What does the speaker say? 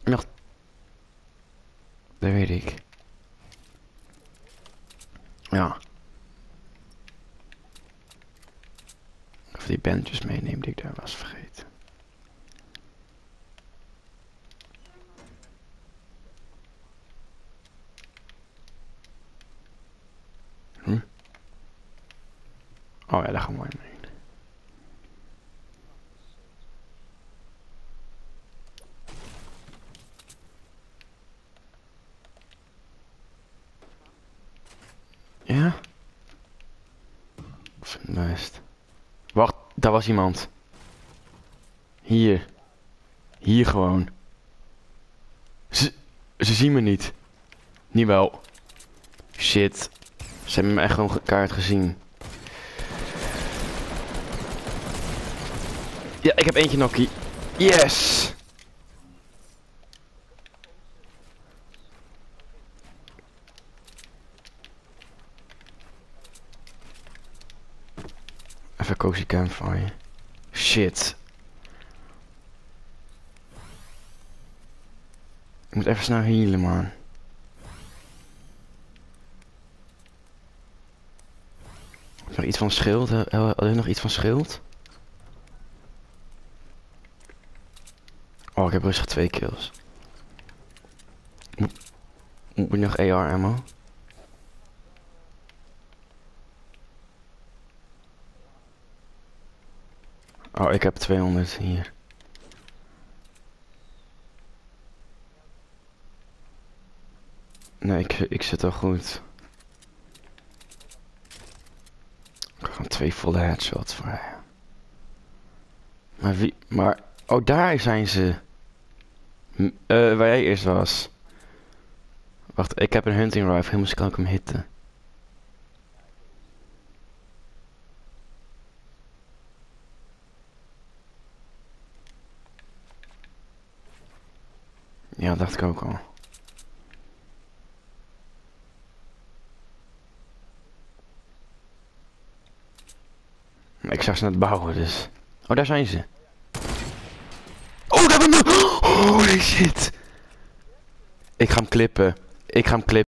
Ja, dat weet ik. Ja. Of die bandjes meenemen die ik daar was vergeten. Oh ja, daar gaan we mooi mee. Ja? Ik vind het best. Wacht, daar was iemand. Hier. Hier gewoon. Ze zien me niet. Niet wel. Shit. Ze hebben me echt gewoon kaart gezien. Ja, ik heb eentje nokkie. Yes! Even cozy campfire. Shit. Ik moet even snel healen, man. Nog iets van schild? Hadden we nog iets van schild? Oh, ik heb rustig 2 kills. Moet ik nog AR ammo? Oh, ik heb 200 hier. Nee, ik zit al goed. Ik heb gewoon 2 volle headshots voor je. Maar wie... Maar... Oh, daar zijn ze. Waar jij eerst was. Wacht, ik heb een hunting rifle. Misschien kan ik hem hitten. Ja, dat dacht ik ook al. Ik zag ze net bouwen, dus... Oh, daar zijn ze. Oh, daar ben ik... Holy shit. Ik ga hem klippen. Ik ga hem klippen.